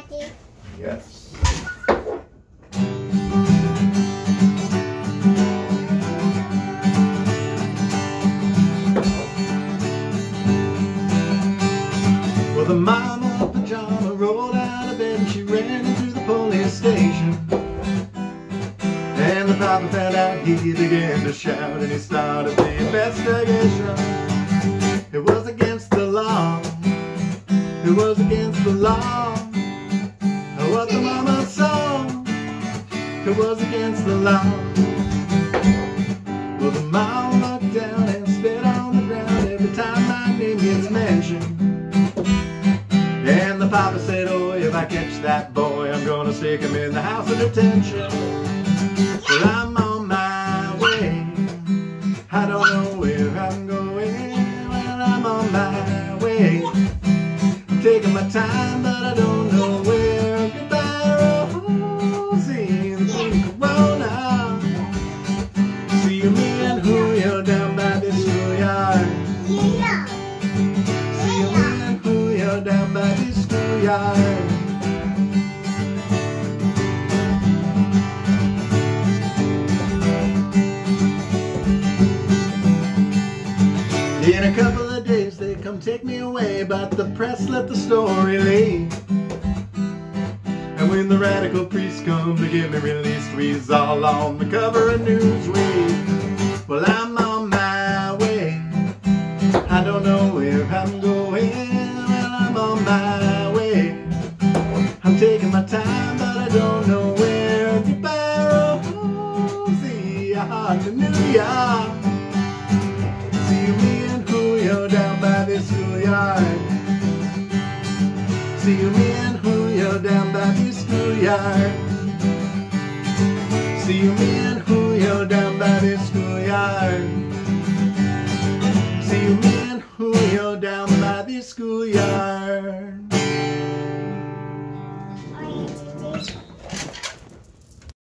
Daddy? Yes. Well, the mama pajama rolled out of bed and she ran into the police station. And the papa found out, he began to shout, and he started the investigation. It was against the law. It was against the law. What the mama saw, it was against the law. Well, the mama looked down and spit on the ground every time my name gets mentioned. And the papa said, oh, if I catch that boy, I'm gonna stick him in the house of detention. Well, I'm on my way, I don't know where I'm going. Well, I'm on my way, I'm taking my time, but I don't know where. Goodbye, Rosie, the Corona. See you, me and Julio down by the schoolyard. Yeah. See you, me and Julio down by the schoolyard. In a couple of days they come take me away, but the press let the story lay. And when the radical priests come to get me released, we's all on the cover of Newsweek. Well, I'm on my way, I don't know where I'm going. Well, I'm on my way, I'm taking my time, but I don't know where. Goodbye, Rosie, hallelujah. See you, me and Julio down by the schoolyard. See you, me and Julio down by the schoolyard. See you, me and Julio down by the schoolyard. See you, me and Julio down by the schoolyard.